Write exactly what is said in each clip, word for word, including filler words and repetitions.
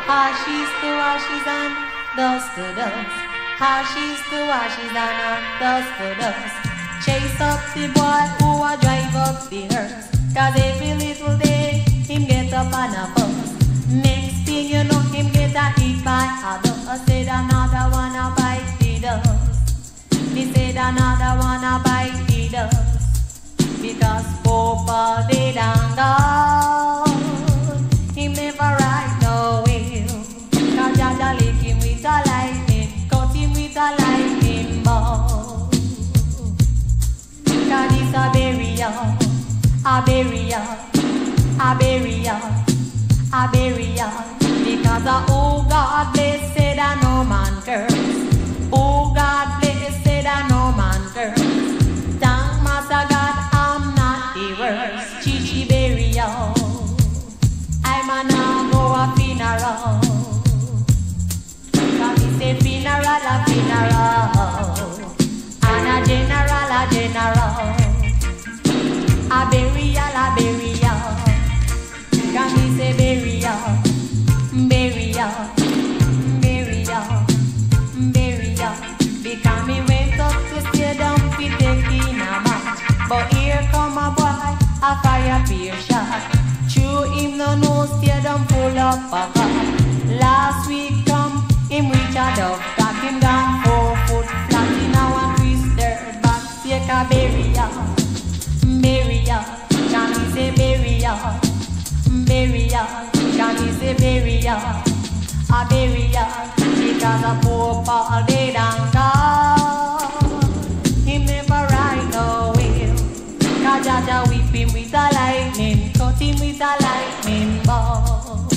Ashes to ashes and dust to dust. Ashes to ashes and dust to dust. Chase up the boy who a drive up the hearse. Cause every little day him get up on a bus. Next thing you know him get a hit by a dust. I said another one a bite the dust. He said another one a bite the dust. Because Papa did and gone, him never ride no wheel. Cause Jaja lick him with a lightning, cut him with a lightning bolt. Cause it's a burial, a burial, a burial, a burial. Because a oh God bless said a no man curse. Oh God bless said a no man curse. Thank Master God I'm not the worst. Chichi burial, I'm a now go a funeral. Cause he say funeral a funeral, and a general a general. A burial, a burial. Can we say burial, burial, burial, burial? Because me went up to stadium to take in a match, but here come a boy, a fire peer shot. True him no know stadium full of a car. Last week come him reach a dove, got him down four foot flat in a one twister back. Take a burial. Burial, can we say burial? Burial, can we say burial? A burial, because a poor Paul dead and gone. Him never ride no wheel. Cause Jaja whip him with a lightning, cut him with a lightning ball.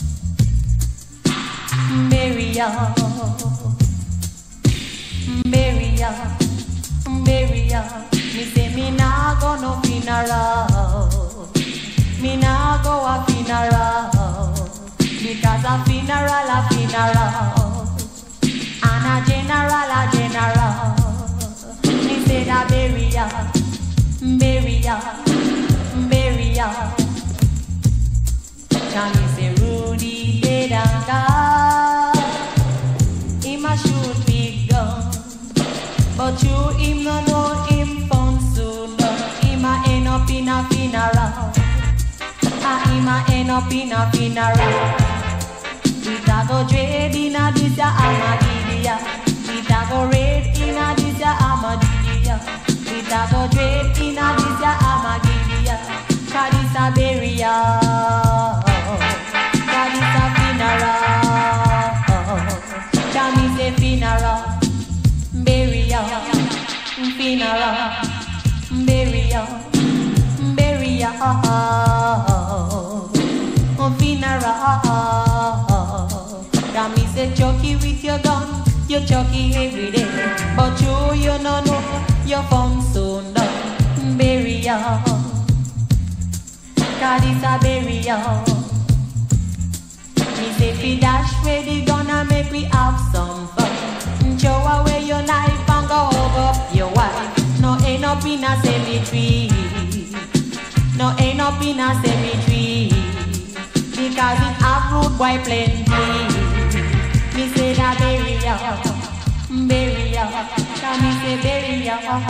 Burial, burial, burial. Me say me nah go no funeral. Me nah go a funeral. Because a funeral a funeral, and a general a general. Me say a burial, burial, burial. Can me say Rudy dead and gone. Him a shoot big gun, but you him no know him found soon. Him a end up in a funeral. Ah, him a end up in a funeral. We ta go dread in a this ya Ahmadiyya. We ta go raid in a this ya Ahmadiyya. We ta go dread in a this ya Ahmadiyya. Cause it's a burial, cause it's a funeral. Can we say funeral, burial, funeral, burial, burial, funeral. Can me say chucky with your gun, you chucky every day, but you, you no know, your phone soon done. Burial, cause it's a burial. Me say fi dash where the gonna make we have some fun. Throw away your knife and go hug up your wife. No end up in a cemetery, no end up in a cemetery. Because it have root boy plenty. Me say that burial, burial, can me say burial.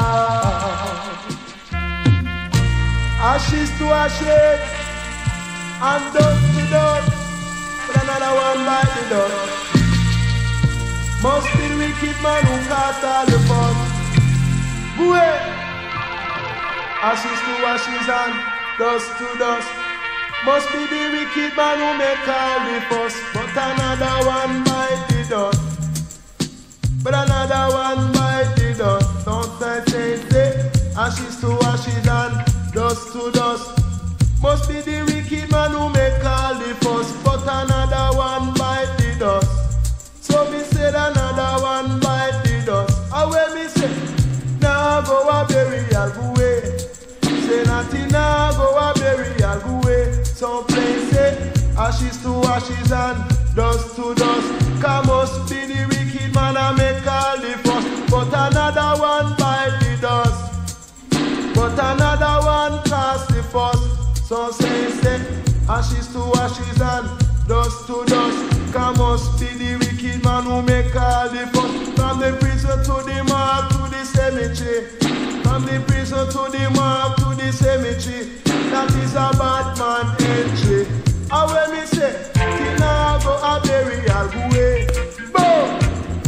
Ashes to ashes, and dust to dust, but another one bite the dust. Must be the wicked man who cast all the fuss. Boué! Ashes to ashes and dust to dust. Must be the wicked man who make all the fuss. But another one bite the dust. But another one bite the dust. Don't I say, say, ashes to ashes and dust to dust. Must be the wicked man who make all the fuss. But another one bite the dust. So me said another one bite the dust. Away me say, now go a burial go away. Say nothing now go a burial go away. Some place say ashes to ashes and dust to dust. Cause must be the wicked man a make all the fuss. But another one bite the dust. But another one cast the fuss. So say say ashes to ashes and dust dust to dust. Come must be the wicked man who make all the fuss. From the prison to the mark to the cemetery. From the prison to the mark to the cemetery. That is a bad man entry. And when me say, Tina go a burial go away. Boom!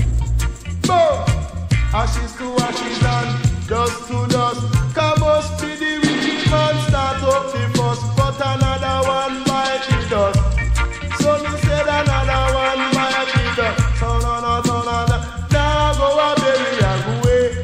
Boom! Ashes to ashes and dust to dust. Come must be the wicked man start up the fuss. But another one bite the dust. So me said another one bite the dust. So no no so no no. Now go a burial go away.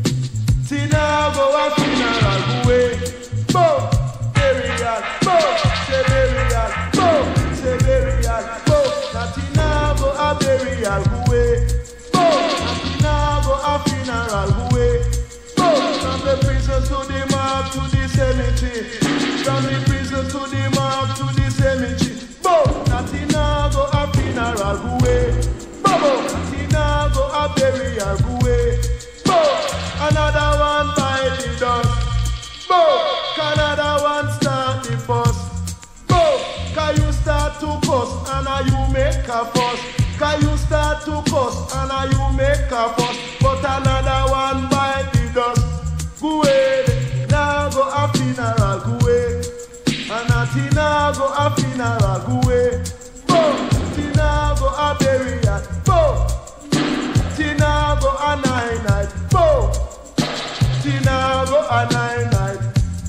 Tina go a funeral go away. Boom! Burial. Boom! Say burial. Boom! Say burial. Boom! Now Tina go a burial go away. Boom! Now Tina go a funeral go away. Boom! From the prison to the mark to the cemetery. From the prison to the mark to the cemetery. Boom! Now Tina go a funeral go away. Boom! Now Tina go a burial go away. Boom! Another one bite the dust. Boom! Another one start the fuss. Boom! Can you start to cuss and now you make a fuss? Can you start to cuss and now you make a fuss? But another one bite the dust. Go away. Now go a funeral go away. And now Tina go a funeral go away. Boom! Tina go a burial. Boom! Tina go a nine night. Boom! Tina go a nine night.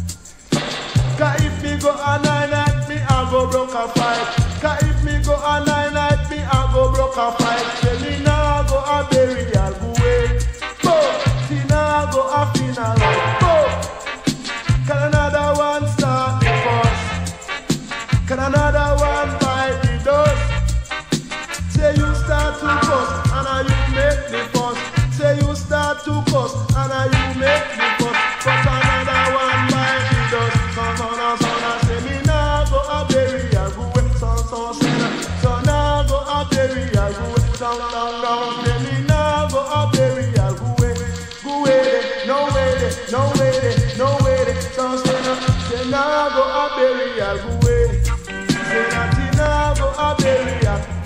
Cause if me go a nine night, me I go broke a fight. Cause if me go a nine night, me I go broke a fight. Say me now go a burial go away. Boom! Tina go a funeral. Boom! Can another one start the fuss? Can another one bite the dust? Say you start to cuss and now you make me fuss. Say you start to cuss and now you make me fuss. But another one bite the dust. So so now so now say me now go a burial go away. So so say now so now go a burial go away. Down down down say me now go a burial go away. Go away no way no way no way. So say now say now go a burial go away. Say now Tina go a burial.